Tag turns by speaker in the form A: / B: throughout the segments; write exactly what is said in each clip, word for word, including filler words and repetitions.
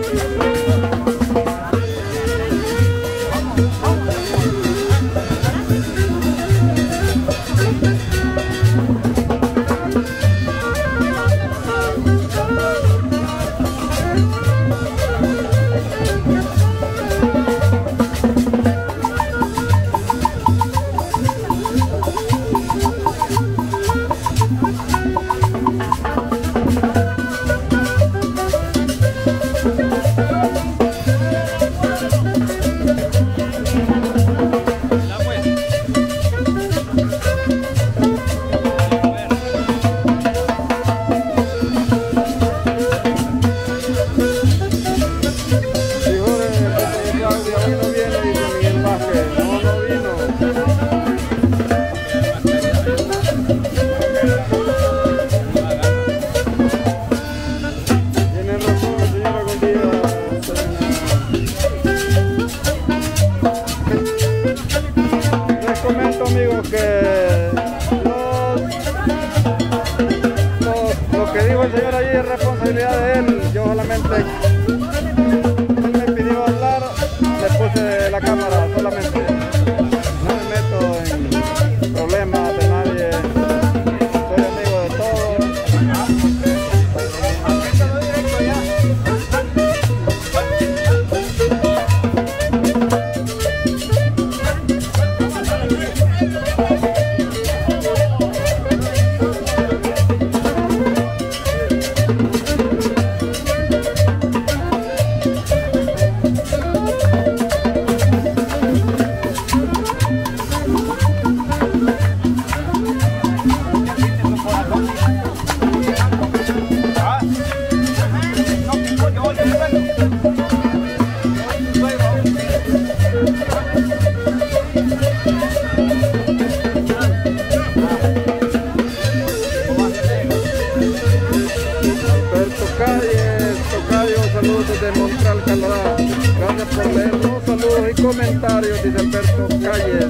A: Comentarios, dice Alberto Calles.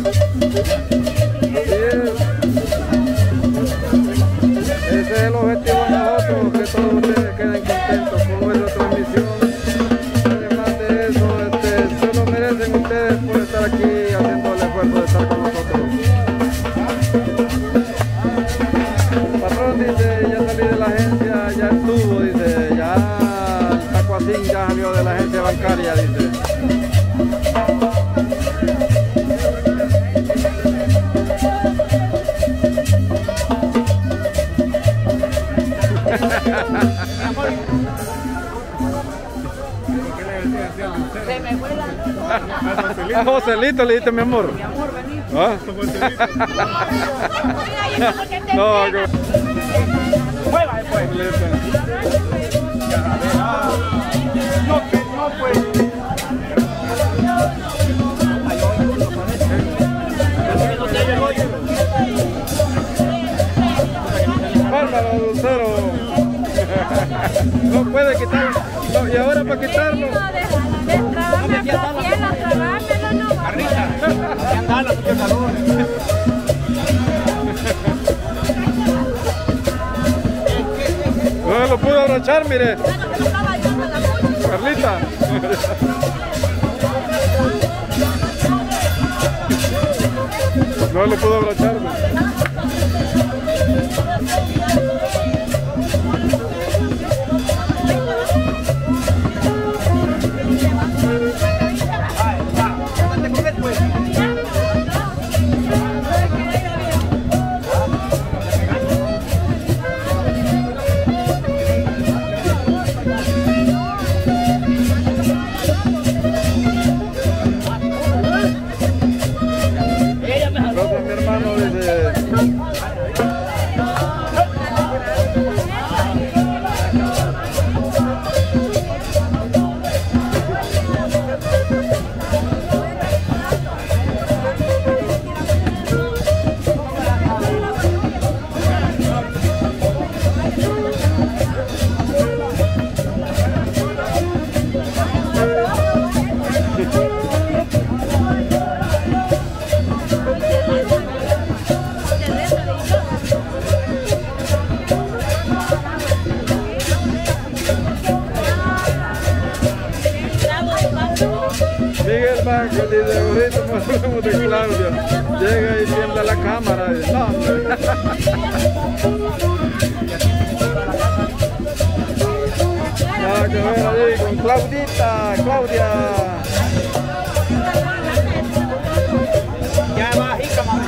A: Así es. Ese es el objetivo de nosotros, que todos ustedes queden contentos con nuestra transmisión. Además de eso, este, se lo merecen ustedes por estar aquí haciendo el esfuerzo de estar con nosotros. El patrón dice, ya salí de la agencia, ya estuvo, dice, ya el Tacuacín ya salió de la agencia bancaria, dice. A Joselito le diste, mi amor. Mi amor, vení. ¿Ah? No, no. Mueva después. No, que no, pues. Bárbaro, dulcero. No puede quitarlo. No, y ahora para quitarlo. No lo pudo abrochar, mire. Carlita. No lo pudo abrochar. Mi hermano Paco, dice, ahorita nos hablamos de Claudia. Llega y tiembla la cámara. Y, no, hombre. Ya que ver ahí con Claudita, Claudia.
B: Ya va, hica, mami.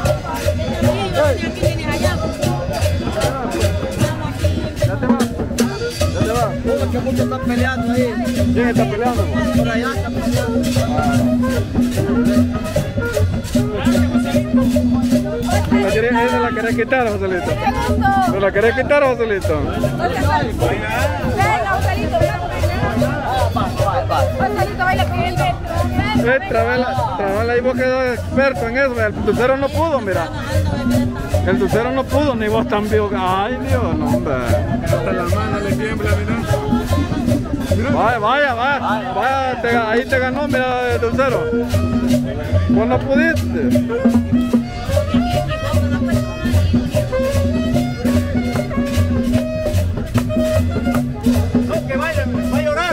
A: ¿Ya te vas? ¿Ya te vas?
B: Uy, que muchos están peleando ahí.
A: ¿Quién está peleando?
B: Por allá están peleando.
A: Ah. ¿Esa la querés quitar, Joselito? ¿Se la querés quitar, Joselito?
C: Venga, Joselito, Joselito, baila con el Beto.
A: Eh, Trabela, ahí vos quedó experto en eso. El dulcero no pudo, mira. El dulcero no pudo, ni vos también. Ay, Dios, no, hombre.
D: Hasta la mano le tiembla, mira.
A: Vaya, vaya, vaya. Vaya, te, ahí te ganó, mira, el dulcero. Vos no pudiste.
B: No, que vaya, va a llorar.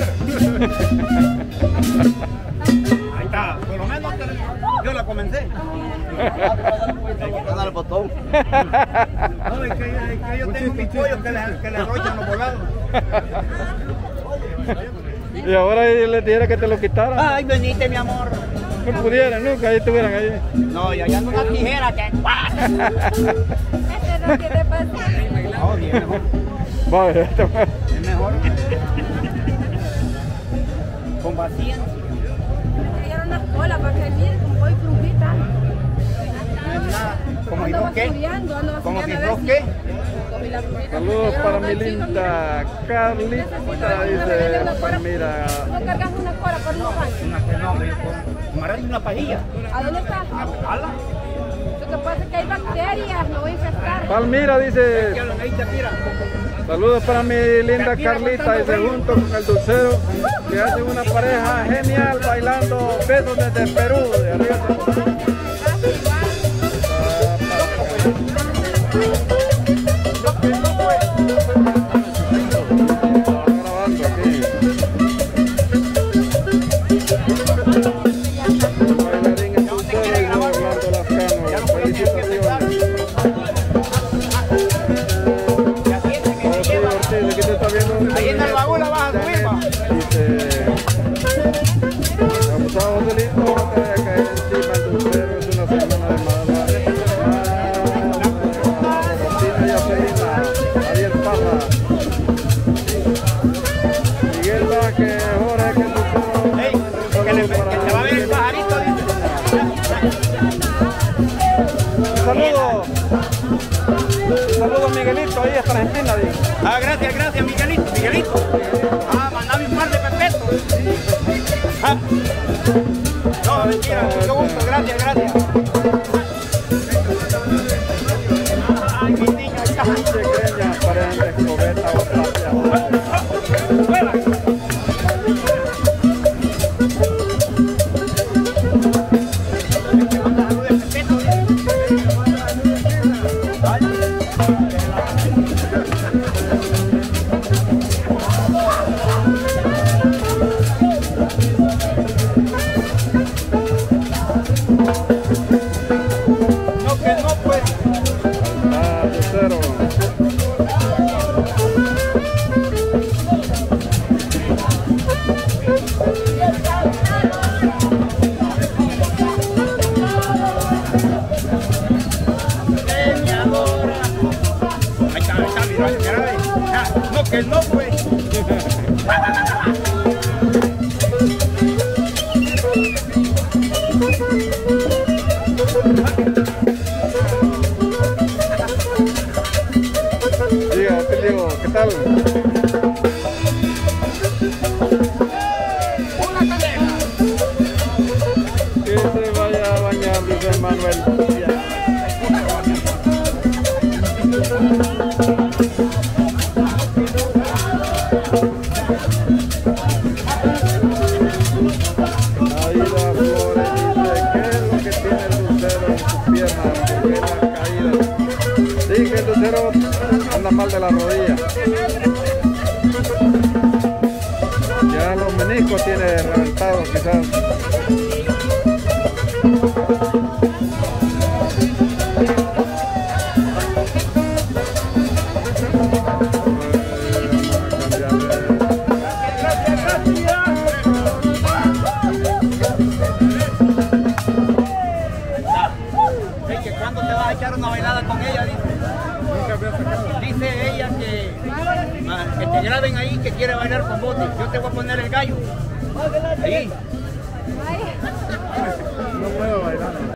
B: Ahí está, por lo menos yo la comencé. Ganar el botón. No, es que, es que yo tengo mis pollos que le, que le arrollan los volados.
A: Y ahora le dijera que te lo quitaran.
B: Ay, venite, mi amor.
A: No pudieran, nunca, ahí estuvieran ahí.
B: No, y allá ando una tijera que...
C: Este no quiere pasar.
B: No, bien, mejor.
A: Vaya, este fue.
B: Es mejor. Con paciencia.
C: Me dieron las colas para que miren como voy crujita.
B: No es nada. Como si
C: Ando
B: no qué.
C: basureando, ando
B: Como si
C: basureando a
B: no
C: ver
B: qué.
C: Comí la frutita.
A: Saludos para mi linda Carlita, dice Palmira.
C: ¿No cargas una cola por un pan?
B: Una que no, me dijo. Me una pajilla.
C: ¿A dónde está?
B: Ala.
C: Lo que pasa es que hay bacterias, me voy a infestar.
A: Palmira dice,
B: Ya lo ahí mira.
A: saludos para mi linda Carlita, dice, junto con el dulcero, que hacen una pareja genial bailando besos desde Perú, de arriba. Grabando aquí. Bailarín el dulcero y Orlando Lascano. Felicitaciones. Aquí te está viendo.
B: Ahí en el baúl la vas a subir, va.
A: Dice, abusado Joselito, no te vaya a caer encima el dulcero, es una semana de mala. Rosina y Acelina, Ariel Parra, Miguel Vázquez, Jorge, que el dulcero.
B: Ey, que, le, que se va a ver el pajarito.
A: Un saludo. Un saludo a Miguelito, ahí hasta Argentina, dice.
B: Ah, gracias, gracias, Miguelito, Miguelito. Ah, mandame un par de pepetos. Ah. No, mentira, mucho gusto, gracias, gracias. Ay, mi niño, ahí está.
A: Pinche greña, parejan de escobeta o tapia.
B: ¡Fuera! No, que no, pues.
A: Ah, dulcero.
B: Eh, mi amor. Ahí está, ahí está, mira, mira, mira. No, que no, pues.
A: Diga, te digo, ¿qué tal? Que se vaya a bañar, dice Manuel. Aida Flores dice, ¿qué es lo que tiene el dulcero en sus piernas? ¿Por qué la caída? Sí, que el dulcero anda mal de la rodilla. Ya los meniscos tiene reventados quizás.
B: que te graben ahí que quiere bailar con bote. Yo te voy a poner el gallo. Ahí.
C: Ay.
A: No puedo bailar.